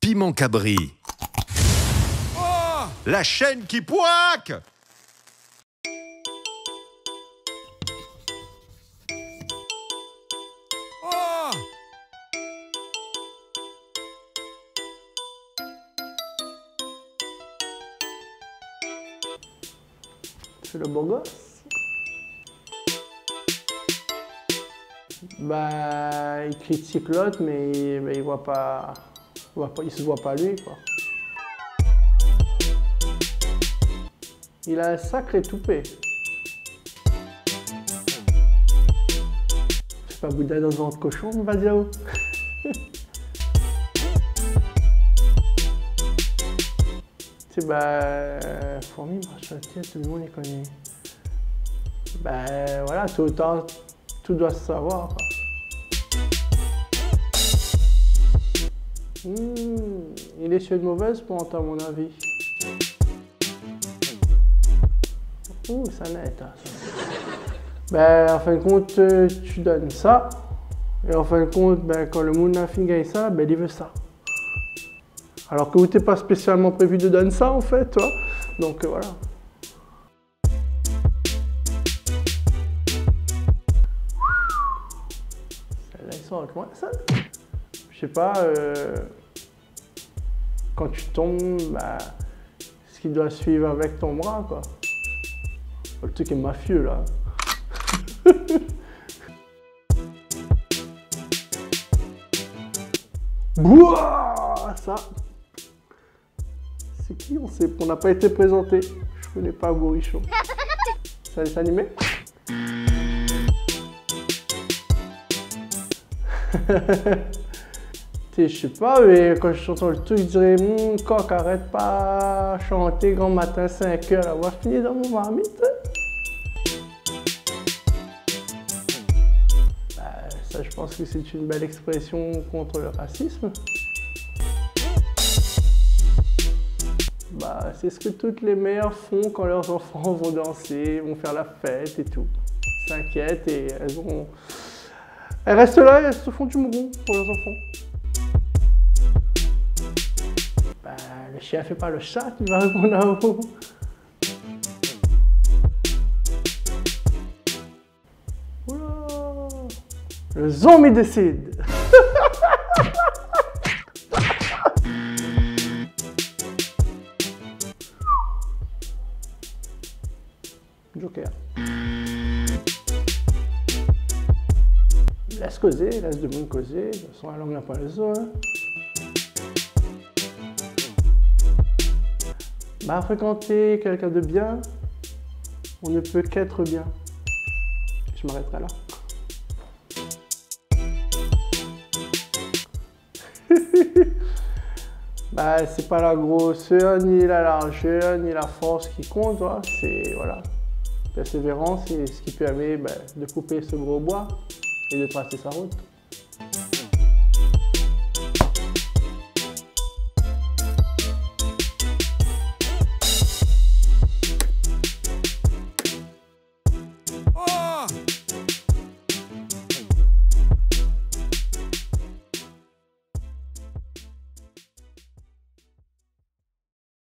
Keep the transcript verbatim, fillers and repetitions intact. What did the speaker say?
Piment Cabri. Oh, la chaîne qui poique! Oh! C'est le beau gosse. Bah, il critique l'autre, mais il, bah, il voit pas, il voit pas, il se voit pas lui, quoi. Il a un sacré toupet. C'est pas boudin dans le ventre cochon, Badiao. C'est bah, fourmi, marche sur la tête, tout le monde est connu. Bah voilà, tout autant, tout doit se savoir, quoi. Mmh, il est sur une mauvaise pente, à mon avis. Ouh, ça net, hein, ça. Ben, en fin de compte, tu donnes ça. Et en fin de compte, ben, quand le monde a fini gagne ça, ben, il veut ça. Alors que vous n'êtes pas spécialement prévu de donner ça, en fait, toi. Donc, euh, voilà. Celle-là, ils sont avec moi, ça. Je sais pas, euh, quand tu tombes, bah, ce qui doit suivre avec ton bras, quoi. Le truc est mafieux, là. Bouah, ça. C'est qui, on sait, on n'a pas été présenté. Je connais pas Bourrichon. C'est un dessin animé? Je sais pas, mais quand je chante le truc, je dirais mon coq, arrête pas chanter grand matin cinq heures, on va finir dans mon marmite. Bah, ça, je pense que c'est une belle expression contre le racisme. Bah, c'est ce que toutes les mères font quand leurs enfants vont danser, vont faire la fête et tout. Ils s'inquiètent et elles vont... Elles restent là et elles se font du mouron pour leurs enfants. Bah, le chien fait pas le chat, tu vas répondre à vous. Oula, le zombie décide. Joker. Laisse causer, laisse de monde causer, de toute façon la langue n'a pas les os. Hein. Bah, fréquenter quelqu'un de bien, on ne peut qu'être bien. Je m'arrêterai là. Bah, c'est pas la grosseur, ni la largeur, ni la force qui compte, c'est voilà. Persévérance, c'est ce qui permet bah, de couper ce gros bois et de tracer sa route.